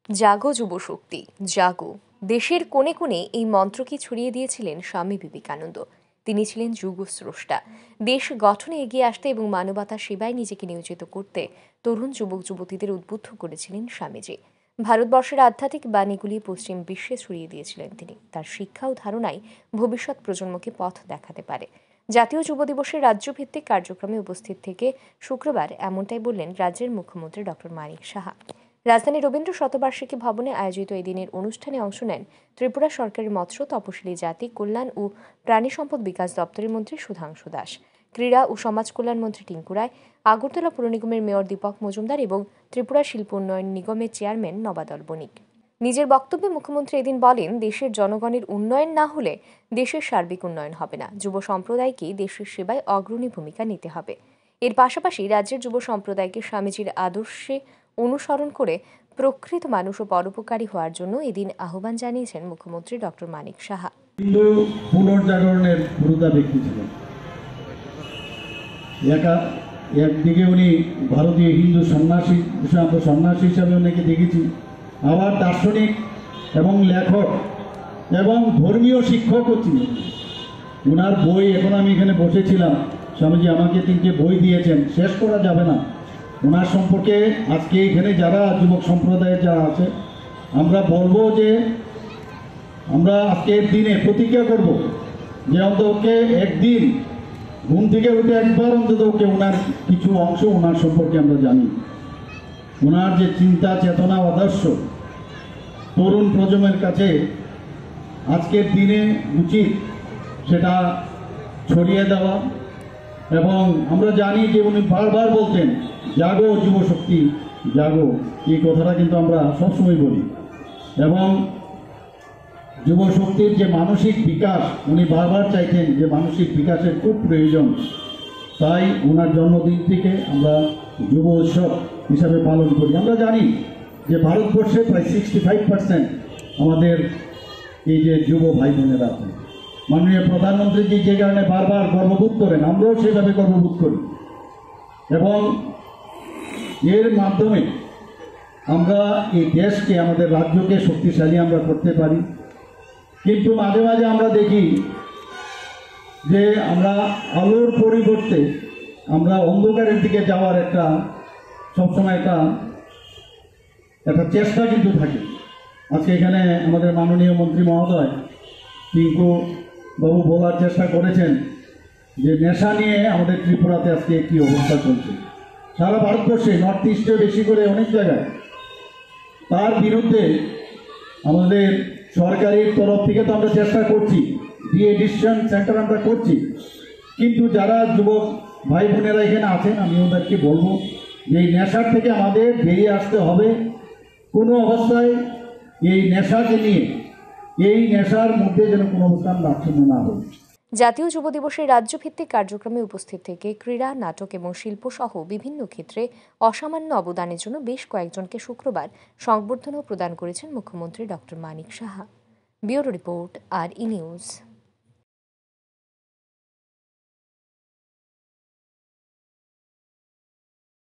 জাগো যুবশক্তি, জাগো। দেশের কোণে কোণে এই মন্ত্রকে ছড়িয়ে দিয়েছিলেন স্বামী বিবেকানন্দ। তিনি ছিলেন যুগস্রষ্টা। দেশ গঠনে এগিয়ে আসতে এবং মানবতার সেবায় নিজেকে নিয়োজিত করতে তরুণ যুবক যুবতীদের উদ্বুদ্ধ করেছিলেন স্বামীজি। ভারতবর্ষের আধ্যাত্মিক বাণীগুলি পশ্চিম বিশ্বে ছড়িয়ে দিয়েছিলেন তিনি। তার শিক্ষা ও ধারণাই ভবিষ্যৎ প্রজন্মকে পথ দেখাতে পারে। জাতীয় যুব দিবসের রাজ্যভিত্তিক কার্যক্রমে উপস্থিত থেকে শুক্রবার এমনটাই বললেন রাজ্যের মুখ্যমন্ত্রী ডক্টর মানিক সাহা। রাজধানীর রবীন্দ্র শতবার্ষিকী ভবনে আয়োজিত এই দিনের অনুষ্ঠানে অংশ নেন ত্রিপুরা সরকারের মৎস্য, তপশিলি জাতি কল্যাণ ও প্রাণী সম্পদ বিকাশ দপ্তরের মন্ত্রী সুধাংশু দাস, ক্রীড়া ও সমাজ কল্যাণ মন্ত্রী টিঙ্কু রায়, আগরতলা পুর নিগমের মেয়র দীপক মজুমদার এবং ত্রিপুরা শিল্প উন্নয়ন নিগমের চেয়ারম্যান নবাদল বণিক। নিজের বক্তব্যে মুখ্যমন্ত্রী এদিন বলেন, দেশের জনগণের উন্নয়ন না হলে দেশের সার্বিক উন্নয়ন হবে না। যুব সম্প্রদায়কে দেশের সেবায় অগ্রণী ভূমিকা নিতে হবে। এর পাশাপাশি রাজ্যের যুব সম্প্রদায়কে স্বামীজির আদর্শে অনুসরণ করে প্রকৃত মানুষ ও পরোপকারী হওয়ার জন্য এদিন আহ্বান জানিয়েছেন মুখ্যমন্ত্রী ডক্টর মানিক সাহা। হিন্দু পুনর্জাগরণের পুরোধা ব্যক্তি ছিলেন। একদিকে উনি ভারতীয় হিন্দু সন্ন্যাসী সন্ন্যাসী হিসাবে ওনাকে দেখেছি, আবার দার্শনিক এবং লেখক এবং ধর্মীয় শিক্ষকও ছিলেন। ওনার বই, এখন আমি এখানে বসেছিলাম, স্বামীজি আমাকে 3টে বই দিয়েছেন, শেষ করা যাবে না। ওনার সম্পর্কে আজকে এখানে যারা যুবক সম্প্রদায়ের যারা আছে, আমরা বলবো যে আমরা আজকের দিনে প্রতিজ্ঞা করব যে অন্তত একদিন ঘুম থেকে উঠে একবার অন্তত ওনার কিছু অংশ ওনার সম্পর্কে আমরা জানি। ওনার যে চিন্তা চেতনা আদর্শ তরুণ প্রজন্মের কাছে আজকের দিনে উচিত সেটা ছড়িয়ে দেওয়া। এবং আমরা জানি যে উনি বারবার বলতেন, জাগো যুবশক্তি জাগো, এই কথাটা কিন্তু আমরা সবসময় বলি। এবং যুবশক্তির যে মানসিক বিকাশ উনি বারবার চাইতেন যে মানসিক বিকাশের খুব প্রয়োজন। তাই ওনার জন্মদিন থেকে আমরা যুব উৎসব হিসাবে পালন করি। আমরা জানি যে ভারতবর্ষে প্রায় 65% আমাদের এই যে যুব ভাই বোনেরা আছেন। মাননীয় প্রধানমন্ত্রী যে কারণে বারবার গর্ববোধ করেন, আমরাও সেভাবে গর্ববোধ করি। এবং এর মাধ্যমে আমরা এই দেশকে, আমাদের রাজ্যকে শক্তিশালী আমরা করতে পারি। কিন্তু মাঝে মাঝে আমরা দেখি যে আমরা আলোর পরিবর্তে আমরা অন্ধকারের দিকে যাওয়ার একটা সবসময় একটা চেষ্টা কিন্তু থাকে। আজকে এখানে আমাদের মাননীয় মন্ত্রী মহোদয় টিঙ্কু বাবু বলার চেষ্টা করেছেন যে নেশা নিয়ে আমাদের ত্রিপুরাতে আজকে একটি অবস্থা চলছে, সারা ভারতবর্ষে, নর্থ ইস্টে বেশি করে অনেক জায়গায়। তার বিরুদ্ধে আমাদের সরকারের তরফ থেকে তো আমরা চেষ্টা করছি, ডিএডিকশন সেন্টার আমরা করছি। কিন্তু যারা যুবক ভাই বোনেরা এখানে আছেন, আমি ওদেরকে বলবো যে এই নেশার থেকে আমাদের বেরিয়ে আসতে হবে। কোনো অবস্থায় এই নেশাকে নিয়ে, এই নেশার মধ্যে যেন কোনো অবস্থান লাভশূন্য না হয়। জাতীয় যুব দিবসের রাজ্যভিত্তিক কার্যক্রমে উপস্থিত থেকে ক্রীড়া, নাটক এবং শিল্প সহ বিভিন্ন ক্ষেত্রে অসামান্য অবদানের জন্য বেশ কয়েকজনকে শুক্রবার সংবর্ধনা প্রদান করেছেন মুখ্যমন্ত্রী doctor Manik Saha. Bureau report, R E news.